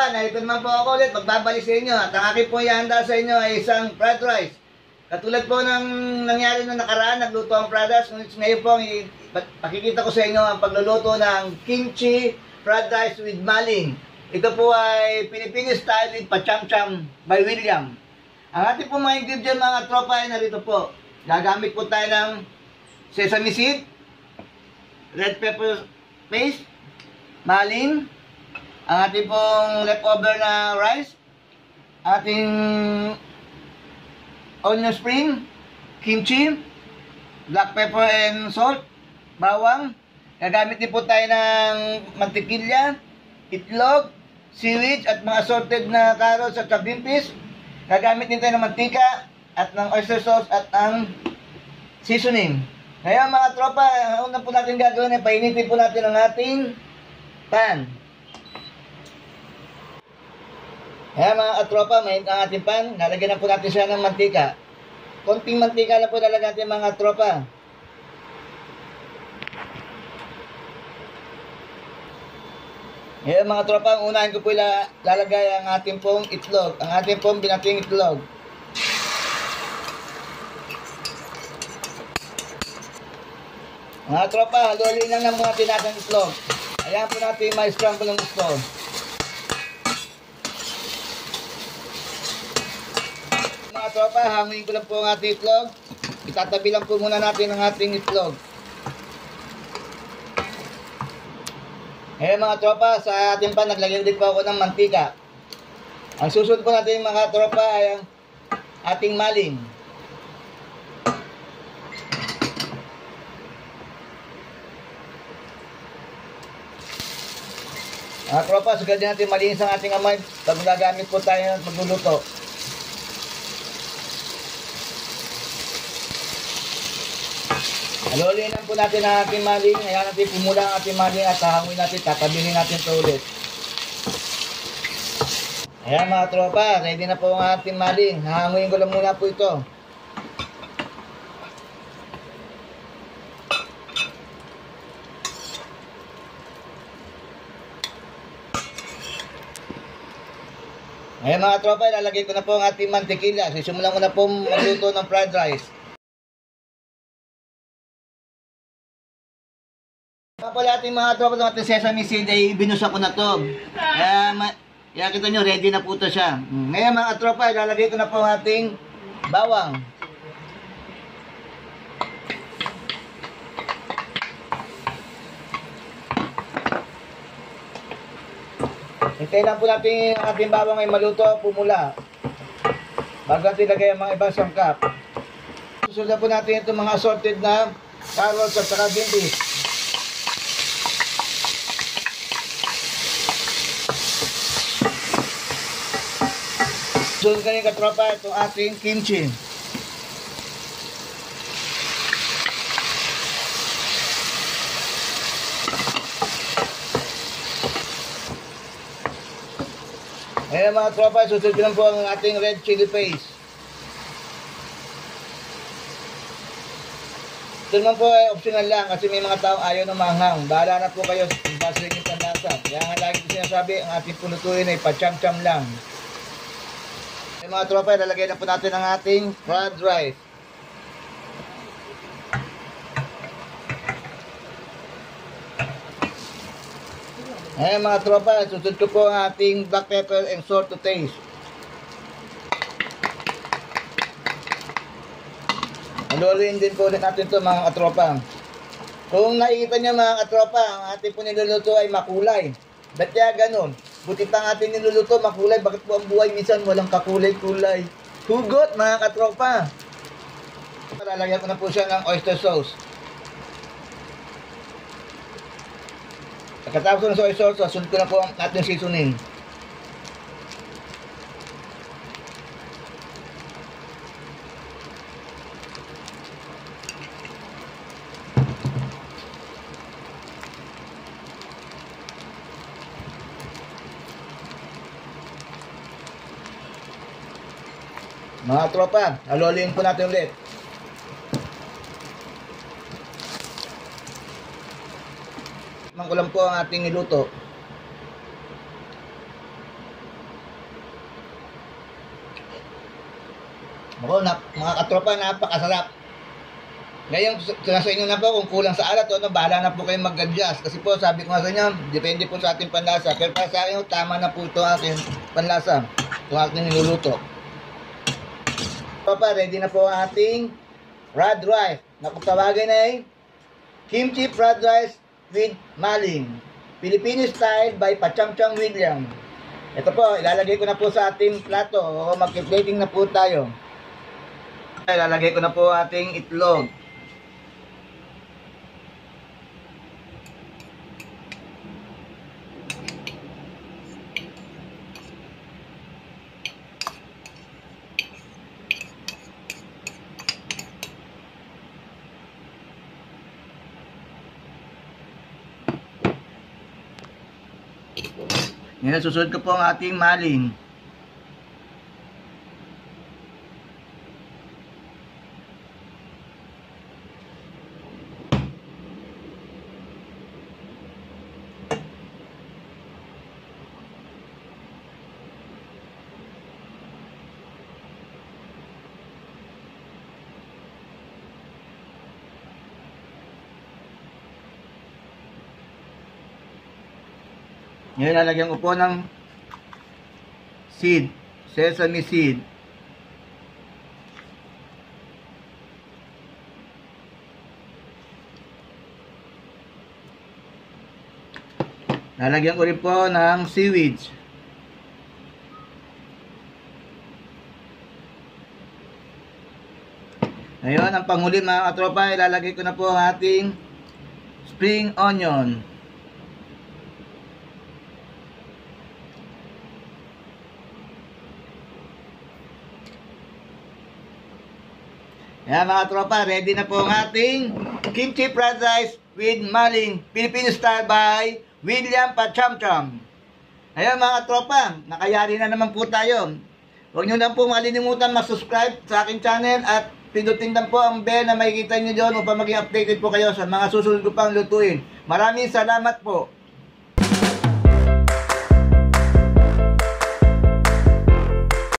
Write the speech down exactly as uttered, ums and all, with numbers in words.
tropa, narito naman po ako ulit, magbabalik sa inyo. At ang aking po ihanda sa inyo ay isang fried rice. Katulad po ng nangyari na nakaraan, nagluto ang fried rice. Ngayon po, pakikita ko sa inyo ang pagluluto ng kimchi fried rice with maling. Ito po ay Filipino style with pacham-cham by William. Ang ating po mga ingredient mga tropa ay narito po. Gagamit po tayo ng sesame seed, red pepper paste, maling, ang ating pong leftover na rice, ating onion spring, kimchi, black pepper and salt, bawang. Gagamit din po tayo ng mantikilya, itlog, seaweed at mga assorted na carrots at green peas. Gagamit din tayo ng mantika at ng oyster sauce at ang seasoning. Ngayon mga tropa, ang una po natin gagawin ay painitin po natin ang ating pan. Ngayon mga katropa, mainit ang ating pan. Nalagyan na po natin siya ng mantika. Konting mantika na po nalagyan natin mga tropa. Ngayon mga tropa, ang unahin ko po lalagay ang ating pong itlog. Ang ating pong binating itlog. Mga tropa, haluin lang naman natin natin itlog. Ayan po natin may scramble ng itlog. Mga tropa, hanguin ko lang po ang ating itlog. Itatabi lang po muna natin ang ating itlog. Ngayon mga tropa, sa ating pan, naglagyan din po ako ng mantika. Ang susunod po natin mga tropa ay ang ating maling. Mga tropa, sagad din natin malinis ang ating amay pag gagamit po tayo at magluluto. Haluin po natin ang ating maling. Ayan natin pumula ang ating maling at hahanguin natin, tatabilin natin ito ulit. Ayan mga tropa, ready na po ang ating maling. Hahanguin ko lang muna po ito. Ayan mga tropa, ilalagay ko na po ang ating mantikilya. Sisimulan ko na po magluto ng fried rice. Pala ating mga tropa ng ating sesame seed ay binusa ko na to. Kaya, kaya kita nyo, ready na po ito siya. Ngayon mga tropa, ilalagay ko na po ang ating bawang. Hintayin lang po natin ang ating bawang ay maluto, pumula. Bago natin ilagay ang mga ibang sangkap. Susundan po natin itong mga assorted na carrots at saka green peas. Susunod kayo katropa itong ating kimchi. Ngayon mga tropa, susunod ko lang po ang ating red chili paste. Ito naman po ay optional lang kasi may mga taong ayaw na manghang. Bahala na po kayo kung basa rin yung panlasa. Kaya nga lagi ko sinasabi, ang ating punutuin ay pacham-cham lang. Ngayon mga tropa, lalagay na po natin ang ating fried rice. Ngayon mga tropa, susunod ko po ang ating black pepper and salt to taste. Haluin din po ulit natin ito mga katropa. Kung nakikita nyo mga katropa, ang ating po niluluto ay makulay. Ba't kaya ganun? Buti pa ang ating niluluto makulay, bakit po ang buhay minsan walang kakulay-kulay? Hugot mga katropa! Lalagyan ko na po siya ng oyster sauce. Pagkatapos ko ng soy sauce, sunod ko na po ang ating seasoning. Mga tropa, haluin po natin ulit. Tikman ko lang po ang ating niluto. Ako, na, mga katropa, napakasarap. Ngayon, sa inyo na po kung kulang sa alat o ano, bahala na po kayong mag-adjust. Kasi po, sabi ko nga sa inyo, depende po sa ating panlasa. Pero para sa akin, tama na po ito aking panlasa. Ito aking niluluto. Papa, ready na po ang ating fried rice. Na kung tawagin ay kimchi fried rice with maling. Filipino style by Pachamcham William. Ito po, ilalagay ko na po sa ating plato. O mag-plating na po tayo. Ilalagay ko na po ating itlog. Ngayon, susunod ko po ang ating maling. Ngayon, lalagyan ko po ng seed, sesame seed. Lalagyan ko rin po ng seaweed. Ngayon, ang panghuli mga katropa, ilalagay ko na po ang ating spring onion. Yan mga tropa, ready na po ang ating kimchi fried rice with maling, Filipino style by William Pachamcham. Ayan mga tropa, nakayari na naman po tayo. Huwag nyo lang po malilimutan mag-subscribe sa aking channel at pindutin lang po ang bell na makikita nyo doon upang maging updated po kayo sa mga susunod ko pang lutuin. Maraming salamat po.